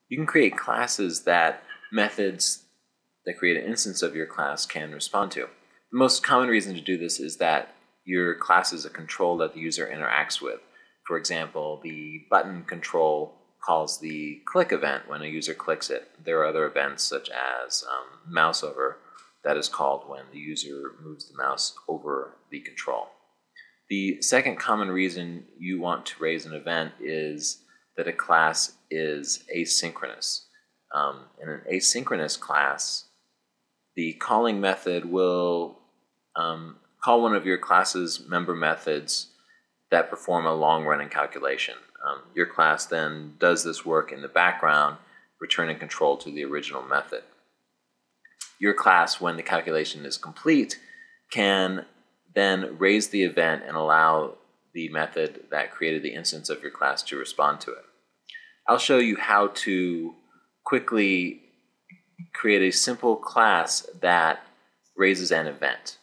You can create classes that methods that create an instance of your class can respond to. The most common reason to do this is that your class is a control that the user interacts with. For example, the button control calls the click event when a user clicks it. There are other events such as mouse over that is called when the user moves the mouse over the control. The second common reason you want to raise an event is that a class is asynchronous. In an asynchronous class, the calling method will call one of your class's member methods that perform a long-running calculation. Your class then does this work in the background, returning control to the original method. Your class, when the calculation is complete, can then raise the event and allow the method that created the instance of your class to respond to it. I'll show you how to quickly create a simple class that raises an event.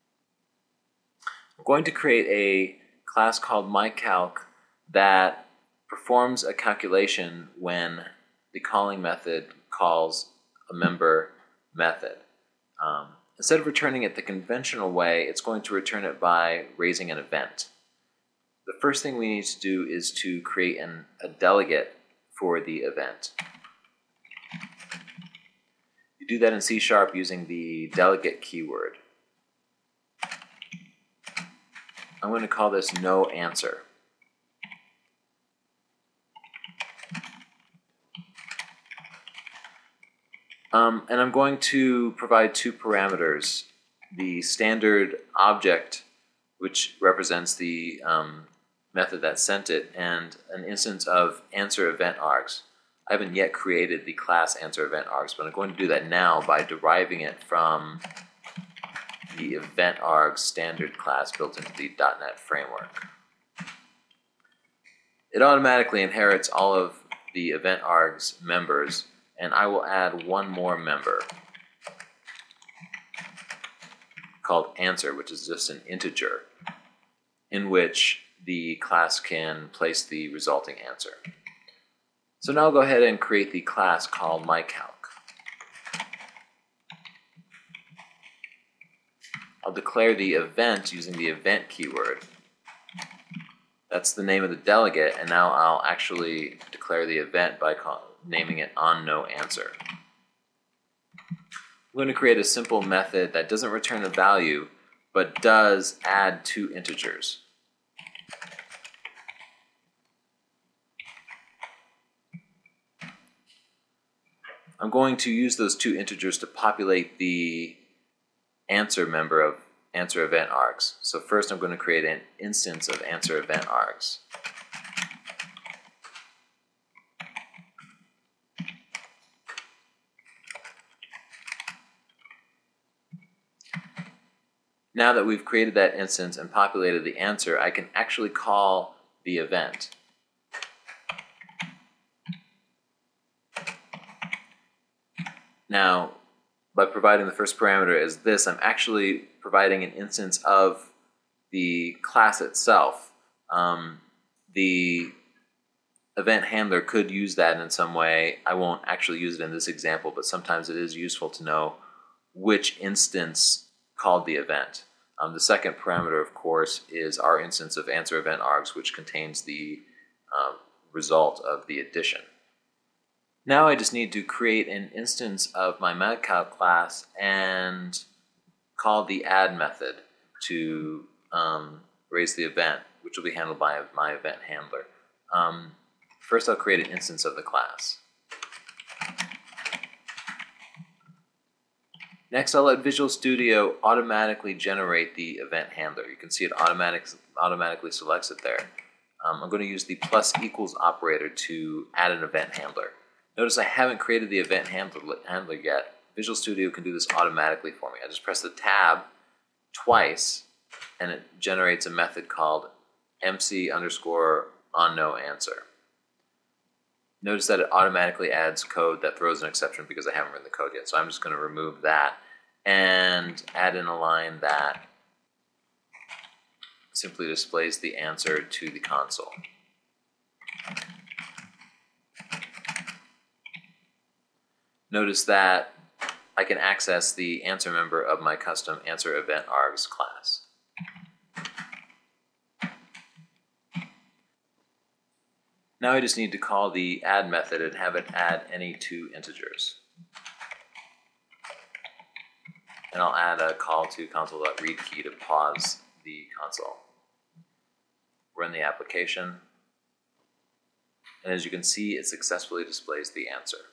I'm going to create a class called myCalc that performs a calculation when the calling method calls a member method. Instead of returning it the conventional way, it's going to return it by raising an event. The first thing we need to do is to create a delegate for the event. You do that in C# using the delegate keyword. I'm going to call this noAnswer. And I'm going to provide two parameters. The standard object, which represents the method that sent it, and an instance of answer event args. I haven't yet created the class answer event args, but I'm going to do that now by deriving it from the event args standard class built into the .NET framework. It automatically inherits all of the event args members, and I will add one more member called answer, which is just an integer in which the class can place the resulting answer. So now I'll go ahead and create the class called myCalc. I'll declare the event using the event keyword. That's the name of the delegate, and now I'll actually declare the event by naming it onNoAnswer. I'm going to create a simple method that doesn't return a value, but does add two integers. I'm going to use those two integers to populate the answer member of answer event args. So first I'm going to create an instance of answer event args. Now that we've created that instance and populated the answer, I can actually call the event. Now, by providing the first parameter as this, I'm actually providing an instance of the class itself. The event handler could use that in some way. I won't actually use it in this example, but sometimes it is useful to know which instance called the event. The second parameter, of course, is our instance of answer event args, which contains the result of the addition. Now I just need to create an instance of my myCalc class and call the add method to raise the event, which will be handled by my event handler. First I'll create an instance of the class. Next I'll let Visual Studio automatically generate the event handler. You can see it automatically selects it there. I'm going to use the += operator to add an event handler. Notice I haven't created the event handler yet. Visual Studio can do this automatically for me. I just press the tab twice and it generates a method called MC_onNoAnswer. Notice that it automatically adds code that throws an exception because I haven't written the code yet. So I'm just going to remove that and add in a line that simply displays the answer to the console. Notice that I can access the answer member of my custom answer event args class. Now I just need to call the add method and have it add any two integers. And I'll add a call to console.readKey to pause the console. Run the application. And as you can see, it successfully displays the answer.